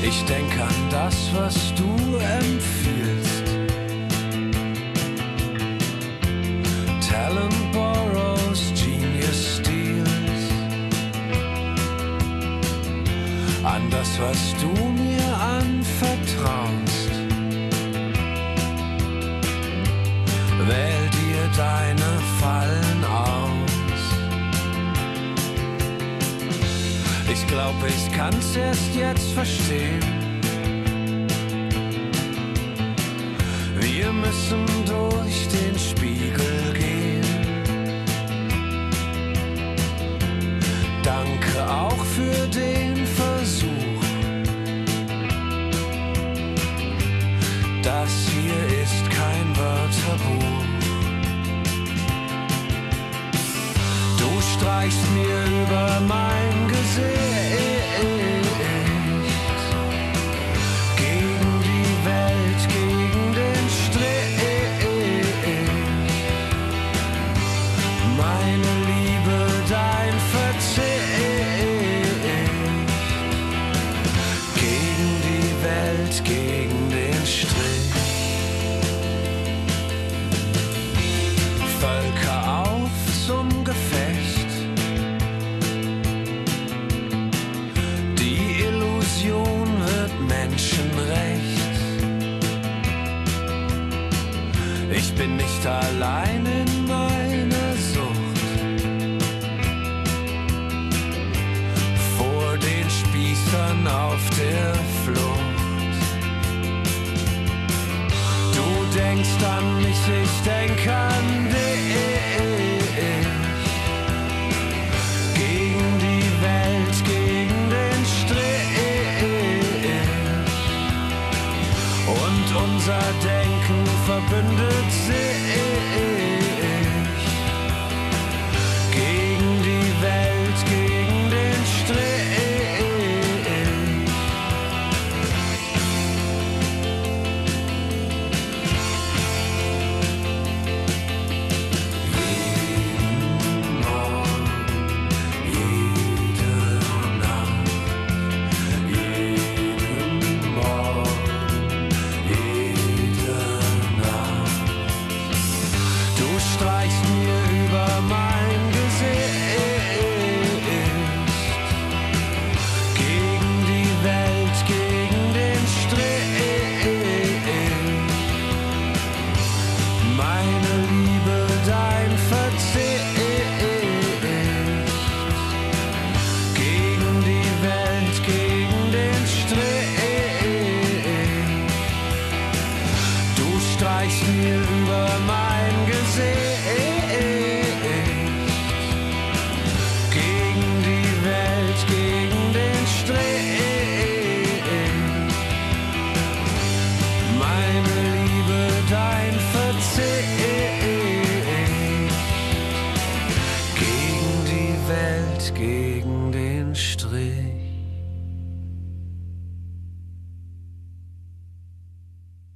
Ich denk an das, was du empfiehlst. Talent borrows, genius steals. An das, was du mir anvertraust. Wähl dir deine Fallen aus. Ich glaub, ich kann's erst jetzt verstehen. Wir müssen durch den Spiegel gehen. Danke auch für den Versuch. Das hier ist kein Wörterbuch. Du streichst mir über mein Gesicht. Gegen die Welt, gegen den Strich. Meine Liebe, dein Verzicht. Gegen die Welt, gegen den Strich. Völker auf zum Gefecht. Die Illusion wird Menschenrecht. Ich bin nicht allein.